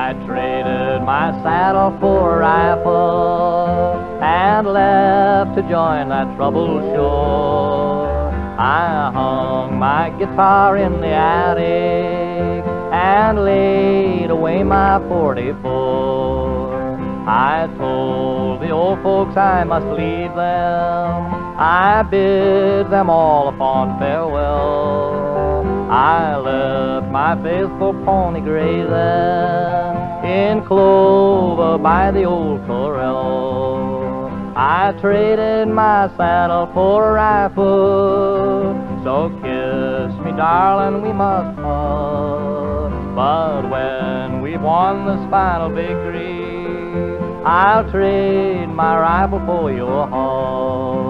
I traded my saddle for a rifle and left to join that troubled shore. I hung my guitar in the attic and laid away my 44. I told the old folks I must leave them. I bid them all upon farewell. I left my faithful pony grazing in clover by the old corral. I traded my saddle for a rifle, so kiss me, darling, we must part. But when we've won this final victory, I'll trade my rifle for your heart.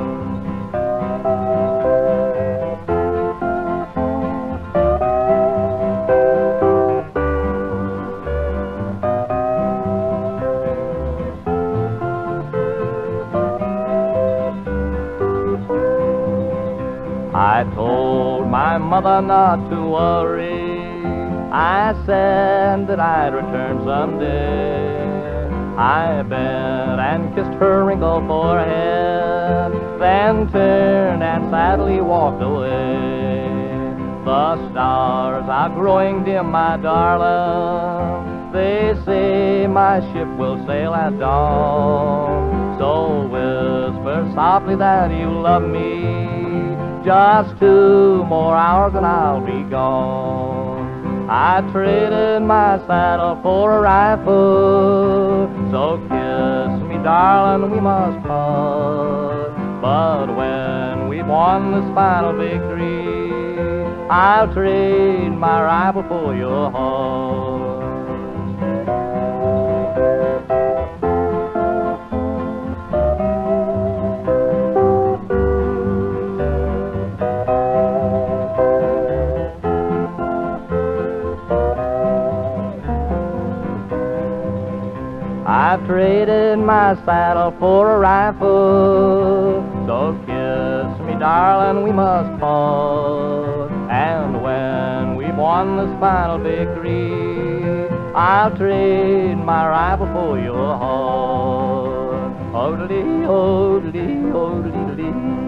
I told my mother not to worry. I said that I'd return someday. I bent and kissed her wrinkled forehead, then turned and sadly walked away. The stars are growing dim, my darling. They say my ship will sail at dawn. So whisper softly that you love me. Just 2 more hours and I'll be gone. I traded my saddle for a rifle, so kiss me, darling, we must part. But when we've won this final victory, I'll trade my rifle for your heart. I traded my saddle for a rifle, so kiss me, darling, we must part. And when we've won this final victory, I'll trade my rifle for your heart. Oh-de-dee, oh-de-dee, oh-de-dee-dee.